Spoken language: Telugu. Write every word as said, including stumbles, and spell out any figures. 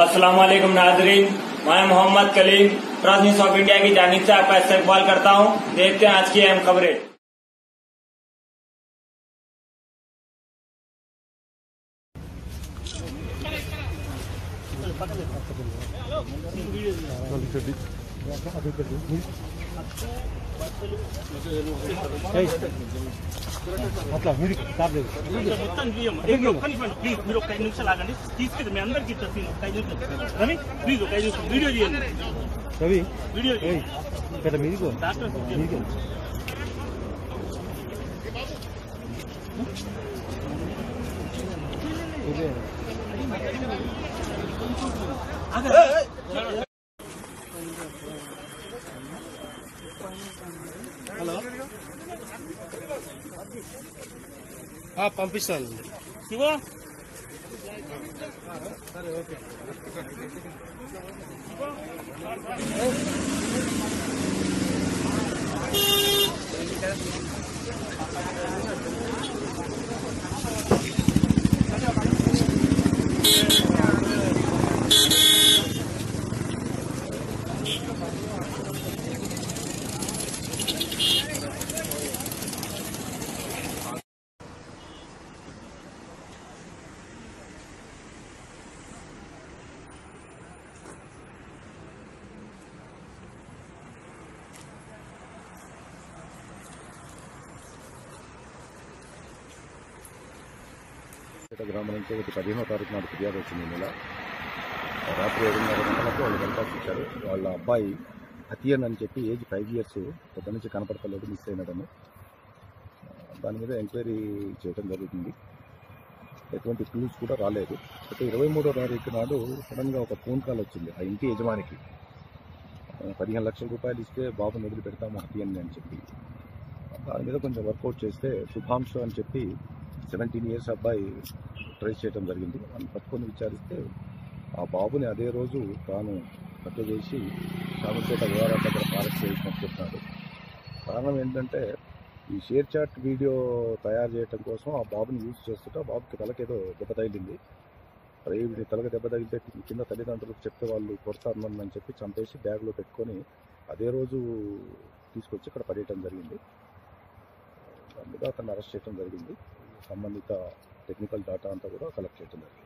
अस्सलाम वालेकुम नाजरीन, मैं Mohammad Kaleem press news of India की जानिब से आपका इस्तकबाल करता हूं। देखते हैं आज की अहम खबरें। మొత్తం మీరు ఒక్క నిమిషం ప్లీజ్, మీరు ఒక ఐదు నిమిషాలు ఆగండి. తీసుకెళ్ళి మీ అందరికీ ఇచ్చేసి ఒక ఐదు నిమిషాలు రవి ప్లీజ్ ఒక ఐదు నిమిషాలు వీడియో చేయండి. రవి వీడియో కదా మీకు డాక్టర్ మీకు హలో పంపిస్తాను శివ. సరే ఓకే. గ్రామం నుంచి ఒకటి పదిహేనో తారీఖు నాడు ఫిర్యాదు వచ్చింది. నెల రాత్రి ఏడున్నర గంటలకు వాళ్ళు దరఖాస్తు ఇచ్చారు. వాళ్ళ అబ్బాయి హతియన్ అని చెప్పి ఏజ్ ఫైవ్ ఇయర్స్ పొద్దు నుంచి కనపడతలేదు, మిస్ అయినాడని. దాని మీద ఎంక్వైరీ చేయడం జరుగుతుంది. ఎటువంటి క్లూస్ కూడా రాలేదు. అయితే ఇరవై మూడో తారీఖు నాడు సడన్గా ఒక ఫోన్ కాల్ వచ్చింది ఆ ఇంటి యజమానికి. పదిహేను లక్షల రూపాయలు ఇస్తే బాబుని వదిలి పెడతాము హతియన్ అని చెప్పి. దాని మీద కొంచెం వర్కౌట్ చేస్తే శుభాంశు అని చెప్పి సెవెంటీన్ ఇయర్స్ అబ్బాయి ట్రేస్ చేయడం జరిగింది. అని పట్టుకొని విచారిస్తే ఆ బాబుని అదే రోజు తాను హత్య చేసి చామకోట వివరాల దగ్గర ఫారెస్ట్ చేసినట్టు చెప్తున్నాడు. కారణం ఏంటంటే ఈ షేర్ చాట్ వీడియో తయారు చేయడం కోసం ఆ బాబుని యూజ్ చేస్తుంటే ఆ బాబుకి తలకేదో దెబ్బ తగిలింది. అరే వీడి తలకి దెబ్బ తగిలితే కింద తల్లిదండ్రులకు చెప్తే వాళ్ళు కొడతారు అని చెప్పి చంపేసి బ్యాగ్లో పెట్టుకొని అదే రోజు తీసుకొచ్చి ఇక్కడ పడేయటం జరిగింది. అందులో అతన్ని అరెస్ట్ చేయడం జరిగింది. సంబంధిత టెక్నికల్ డేటా అంతా కూడా కలెక్ట్ చేయడం జరిగింది.